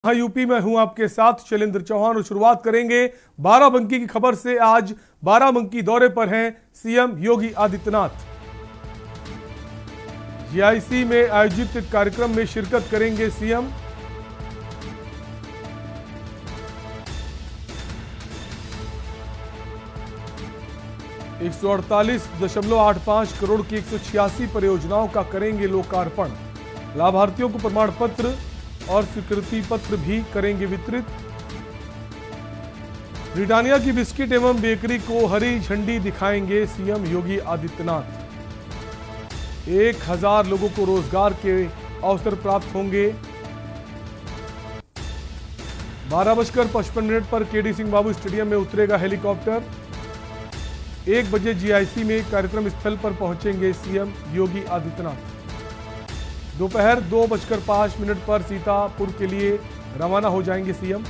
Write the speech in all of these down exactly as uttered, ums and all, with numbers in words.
हाँ, यूपी में हूं आपके साथ शैलेंद्र चौहान और शुरुआत करेंगे बाराबंकी की खबर से। आज बाराबंकी दौरे पर हैं सीएम योगी आदित्यनाथ। जीआईसी में आयोजित एक कार्यक्रम में शिरकत करेंगे सीएम। एक सौ अड़तालीस दशमलव आठ पांच करोड़ की एक सौ छियासी परियोजनाओं का करेंगे लोकार्पण। लाभार्थियों को प्रमाण पत्र और स्वीकृति पत्र भी करेंगे वितरित। ब्रिटानिया की बिस्किट एवं बेकरी को हरी झंडी दिखाएंगे सीएम योगी आदित्यनाथ। एक हजार लोगों को रोजगार के अवसर प्राप्त होंगे। बारह बजकर पचपन मिनट पर केडी सिंह बाबू स्टेडियम में उतरेगा हेलीकॉप्टर। एक बजे जीआईसी में कार्यक्रम स्थल पर पहुंचेंगे सीएम योगी आदित्यनाथ। दोपहर दो बजकर पांच मिनट पर सीतापुर के लिए रवाना हो जाएंगे सीएम।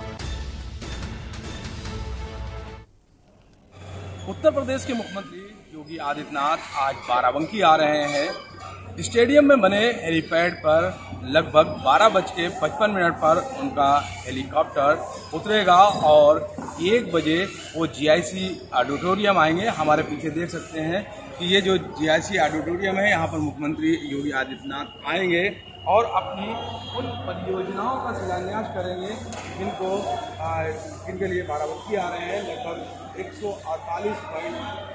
उत्तर प्रदेश के मुख्यमंत्री योगी आदित्यनाथ आज बाराबंकी आ रहे हैं। स्टेडियम में बने हेलीपैड पर लगभग बारह बज के पचपन मिनट पर उनका हेलीकॉप्टर उतरेगा और एक बजे वो जीआईसी ऑडिटोरियम आएंगे। हमारे पीछे देख सकते हैं कि ये जो जीआईसी ऑडिटोरियम है, यहाँ पर मुख्यमंत्री योगी आदित्यनाथ आएंगे और अपनी उन परियोजनाओं का शिलान्यास करेंगे जिनको जिनके लिए बाराबंकी आ रहे हैं। लगभग एक सौ अड़तालीस पॉइंट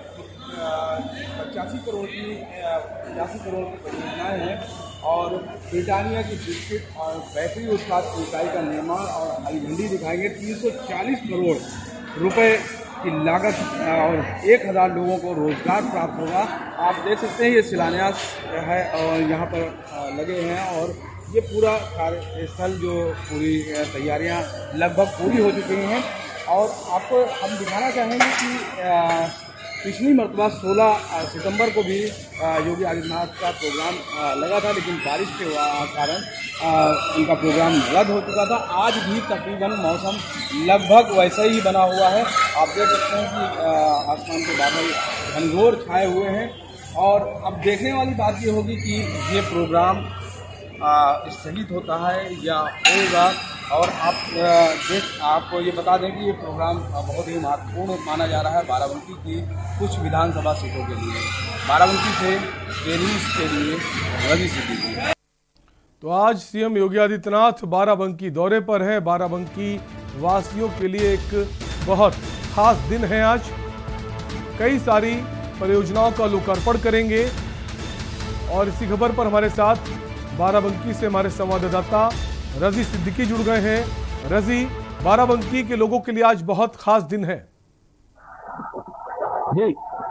पचासी करोड़ की पचासी करोड़ की परियोजनाएँ हैं और ब्रिटानिया की बिस्किट और बेकरी उत्पाद इकाई का निर्माण और हरी झंडी दिखाएंगे। तीन सौ चालीस करोड़ रुपए की लागत और एक हजार लोगों को रोजगार प्राप्त होगा। आप देख सकते हैं ये शिलान्यास है और यहाँ पर लगे हैं और ये पूरा कार्यस्थल जो पूरी तैयारियाँ लगभग पूरी हो चुकी हैं। और आपको हम दिखाना चाहेंगे कि पिछली मरतबा सोलह सितंबर को भी योगी आदित्यनाथ का प्रोग्राम लगा था, लेकिन बारिश के कारण उनका प्रोग्राम रद्द हो चुका था। आज भी तकरीबन मौसम लगभग वैसा ही बना हुआ है। आप देख सकते हैं कि आसमान के बादल घनघोर छाए हुए हैं और अब देखने वाली बात ये होगी कि ये प्रोग्राम स्थगित होता है या होगा। और आप देख आपको ये बता दें कि ये प्रोग्राम बहुत ही महत्वपूर्ण माना जा रहा है बाराबंकी की कुछ विधानसभा सीटों के लिए। बाराबंकी से टेनिस के लिए रवि सिद्दीकी। तो आज सीएम योगी आदित्यनाथ बाराबंकी दौरे पर हैं। बाराबंकी वासियों के लिए एक बहुत खास दिन है आज। कई सारी परियोजनाओं का लोकार्पण करेंगे और इसी खबर पर हमारे साथ बाराबंकी से हमारे संवाददाता रजी सिद्दीकी जुड़ गए हैं। रजी, बाराबंकी के लोगों के लिए आज बहुत खास दिन है। जी,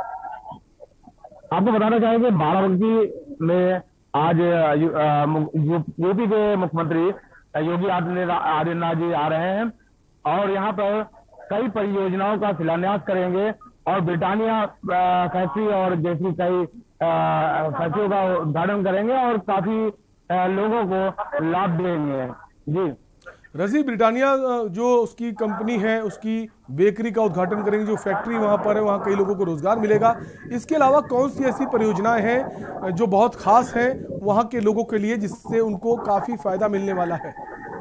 आपको बताना चाहेंगे बाराबंकी में आज यूपी के मुख्यमंत्री योगी आदित्यनाथ जी आ रहे हैं और यहाँ पर कई परियोजनाओं का शिलान्यास करेंगे और ब्रिटानिया फैक्ट्री और जैसी कई फैक्ट्रियों का उद्घाटन करेंगे और काफी लोगों को लाभ देंगे। जी रजी, ब्रिटानिया जो उसकी कंपनी है उसकी बेकरी का उद्घाटन करेंगे। जो फैक्ट्री वहां पर है वहां कई लोगों को रोजगार मिलेगा। इसके अलावा कौन सी ऐसी परियोजनाएं हैं जो बहुत खास है वहां के लोगों के लिए जिससे उनको काफी फायदा मिलने वाला है?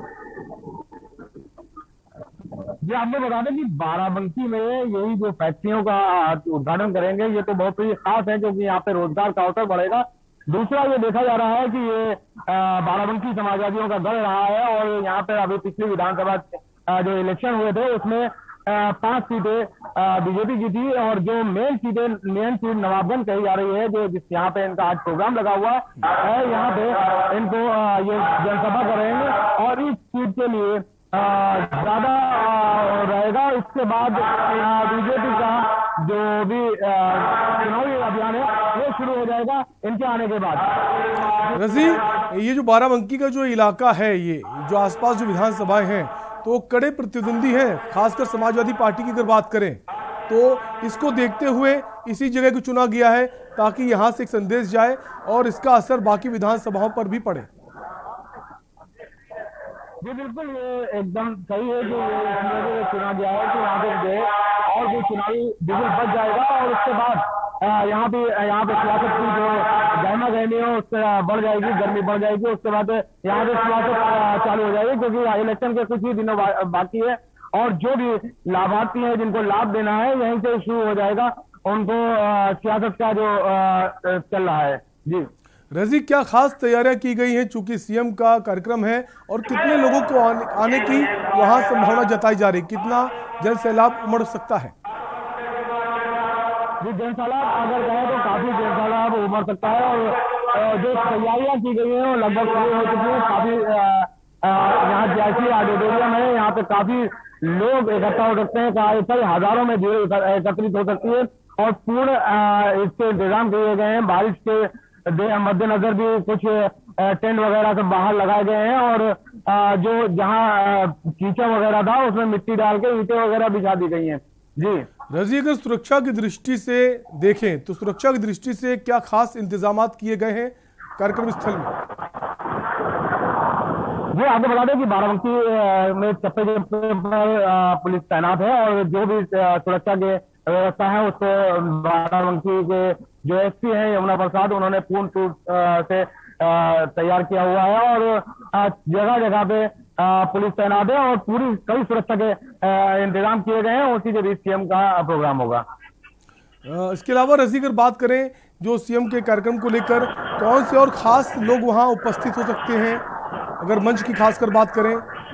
जी, आपको बता दें कि बाराबंकी में यही जो फैक्ट्रियों का उद्घाटन करेंगे ये तो बहुत ही खास है क्योंकि यहाँ पे रोजगार का अवसर बढ़ेगा। दूसरा ये देखा जा रहा है कि ये बाराबंकी समाजवादियों का गढ़ रहा है और यहाँ पे अभी पिछली विधानसभा जो इलेक्शन हुए थे उसमें पांच सीटें बीजेपी की थी और जो मेन सीटें मेन सीट नवाबगंज कही जा रही है जो जिस यहाँ पे इनका आज प्रोग्राम लगा हुआ है, यहाँ पे इनको ये जनसभा करेंगे और इस सीट के लिए ज्यादा रहेगा। इसके बाद बीजेपी का जो भी चुनावी अभियान है वो शुरू हो जाएगा इनके आने के बाद। रजी, ये जो बाराबंकी का जो इलाका है, ये जो आसपास जो विधानसभाएं हैं तो कड़े प्रतिद्वंदी हैं, खासकर समाजवादी पार्टी की अगर बात करें तो इसको देखते हुए इसी जगह को चुना गया है ताकि यहाँ से एक संदेश जाए और इसका असर बाकी विधानसभाओं पर भी पड़े। जी बिल्कुल, ये एकदम सही है जो ये इस जगह चुना गया है कि यहाँ पे और जो चुनावी बिगुल बच जाएगा और उसके बाद यहाँ पे यहाँ पे सियासत की जो गहमा गहमी हो उससे बढ़ जाएगी, गर्मी बढ़ जाएगी। उसके बाद यहाँ पे सियासत चालू हो जाएगी, क्योंकि इलेक्शन के कुछ ही दिनों बा, बाकी है और जो भी लाभार्थी है जिनको लाभ देना है यहीं से शुरू हो जाएगा उनको सियासत का जो चल रहा है। जी रजी, क्या खास तैयारियां की गई हैं चूंकि सीएम का कार्यक्रम है, और कितने लोगों को आने, आने की वहां संभावना जताई जा रही, कितना जन सैलाब उमड़ सकता है? जी जन सैलाब अगर कहें तो काफी जन सैलाब उमड़ सकता है और जो तैयारियां की गई हैं वो लगभग पूरी हो चुकी है। काफी यहाँ जैसी ऑडिटोरियम है यहाँ पे काफी लोग इकट्ठा हो सकते हैं, कई हजारों में भीड़ एकत्रित हो सकती है और पूर्ण इसके इंतजाम किए गए हैं। बारिश के मद्देनजर भी कुछ टेंट वगैरह सब बाहर लगाए गए हैं और जो जहां कीचड़ वगैरह था उसमें मिट्टी डाल के ईंटें वगैरह बिछा दी गई हैं। जी रजी, अगर सुरक्षा की दृष्टि से देखें तो सुरक्षा की दृष्टि से क्या खास इंतजाम किए गए हैं कार्यक्रम स्थल में? जी आपको बता दें कि बाराबंकी में चप्पे चप्पे पर पुलिस तैनात है और जो भी सुरक्षा के व्यवस्था है उसको बाराबंकी के जो एसपी हैं यमुना प्रसाद उन्होंने पूर्ण रूप से तैयार किया हुआ है और जगह जगह पे पुलिस तैनात है और पूरी कई सुरक्षा के इंतजाम किए गए हैं। उसी के बीच सीएम का प्रोग्राम होगा। इसके अलावा रजी, अगर बात करें जो सीएम के कार्यक्रम को लेकर कौन से और खास लोग वहां उपस्थित हो सकते हैं, अगर मंच की खासकर बात करें?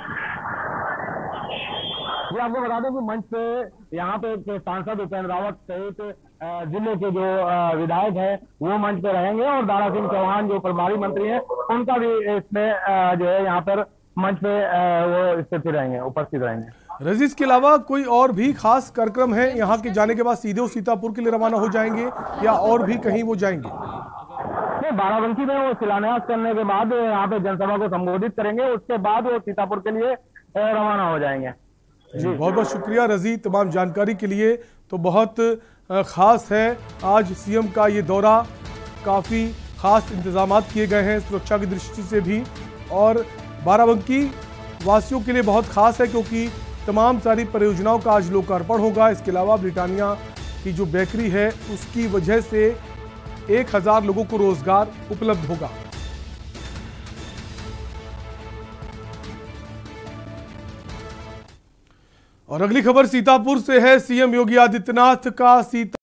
ये आपको बता दें कि मंच पे यहाँ पे सांसद उपेंद्र रावत सहित जिले के जो विधायक है वो मंच पे रहेंगे और दारा सिंह चौहान जो प्रभारी मंत्री हैं उनका भी इसमें जो है यहाँ पर मंच पे वो स्थित रहेंगे, उपस्थित रहेंगे। रजीज के अलावा कोई और भी खास कार्यक्रम है यहाँ के जाने के बाद सीधे वो सीतापुर के लिए रवाना हो जाएंगे या और भी कहीं वो जाएंगे? बाराबंकी में वो शिलान्यास करने के बाद यहाँ पे जनसभा को संबोधित करेंगे, उसके बाद वो सीतापुर के लिए रवाना हो जाएंगे। जी बहुत बहुत शुक्रिया रजी तमाम जानकारी के लिए। तो बहुत खास है आज सीएम का ये दौरा, काफ़ी खास इंतजाम किए गए हैं सुरक्षा की दृष्टि से भी, और बाराबंकी वासियों के लिए बहुत खास है क्योंकि तमाम सारी परियोजनाओं का आज लोकार्पण होगा। इसके अलावा ब्रिटानिया की जो बेकरी है उसकी वजह से एक हजार लोगों को रोजगार उपलब्ध होगा। और अगली खबर सीतापुर से है। सीएम योगी आदित्यनाथ का सीता